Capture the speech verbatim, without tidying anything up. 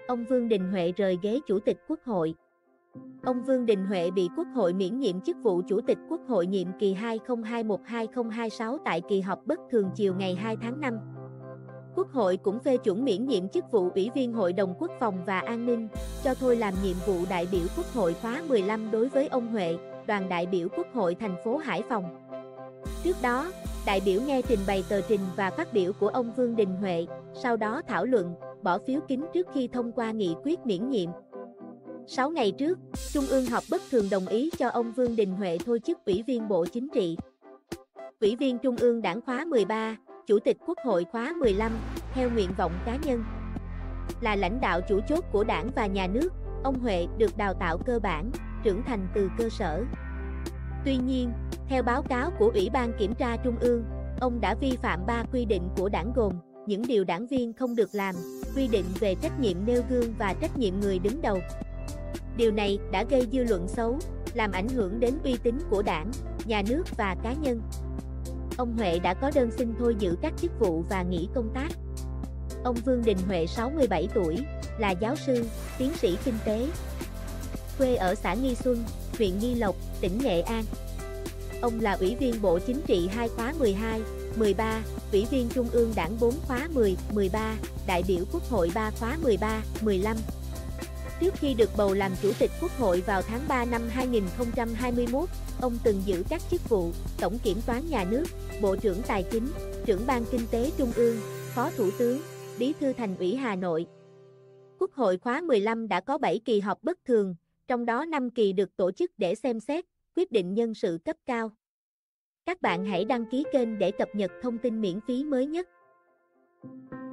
ông Vương Đình Huệ rời ghế Chủ tịch Quốc hội. Ông Vương Đình Huệ bị Quốc hội miễn nhiệm chức vụ Chủ tịch Quốc hội nhiệm kỳ hai nghìn không trăm hai mươi mốt đến hai nghìn không trăm hai mươi sáu tại kỳ họp bất thường chiều ngày hai tháng năm. Quốc hội cũng phê chuẩn miễn nhiệm chức vụ Ủy viên Hội đồng Quốc phòng và An ninh, cho thôi làm nhiệm vụ đại biểu Quốc hội khóa mười lăm đối với ông Huệ, đoàn đại biểu Quốc hội thành phố Hải Phòng. Trước đó, đại biểu nghe trình bày tờ trình và phát biểu của ông Vương Đình Huệ, sau đó thảo luận, bỏ phiếu kín trước khi thông qua nghị quyết miễn nhiệm. sáu ngày trước, Trung ương họp bất thường đồng ý cho ông Vương Đình Huệ thôi chức Ủy viên Bộ Chính trị. Ủy viên Trung ương Đảng khóa mười ba, Chủ tịch Quốc hội khóa mười lăm, theo nguyện vọng cá nhân. Là lãnh đạo chủ chốt của Đảng và Nhà nước, ông Huệ được đào tạo cơ bản, trưởng thành từ cơ sở. Tuy nhiên, theo báo cáo của Ủy ban Kiểm tra Trung ương, ông đã vi phạm ba quy định của Đảng gồm những điều đảng viên không được làm, quy định về trách nhiệm nêu gương và trách nhiệm người đứng đầu. Điều này đã gây dư luận xấu, làm ảnh hưởng đến uy tín của Đảng, Nhà nước và cá nhân. Ông Huệ đã có đơn xin thôi giữ các chức vụ và nghỉ công tác. Ông Vương Đình Huệ sáu mươi bảy tuổi, là giáo sư, tiến sĩ kinh tế. Quê ở xã Nghi Xuân, huyện Nghi Lộc, tỉnh Nghệ An. Ông là Ủy viên Bộ Chính trị hai khóa mười hai, mười ba, Ủy viên Trung ương Đảng bốn khóa mười, mười ba, đại biểu Quốc hội ba khóa mười ba, mười lăm. Trước khi được bầu làm Chủ tịch Quốc hội vào tháng ba năm hai nghìn không trăm hai mươi mốt, ông từng giữ các chức vụ Tổng Kiểm toán Nhà nước, Bộ trưởng Tài chính, Trưởng ban Kinh tế Trung ương, Phó Thủ tướng, Bí thư Thành ủy Hà Nội. Quốc hội khóa mười lăm đã có bảy kỳ họp bất thường, trong đó năm kỳ được tổ chức để xem xét, quyết định nhân sự cấp cao. Các bạn hãy đăng ký kênh để cập nhật thông tin miễn phí mới nhất.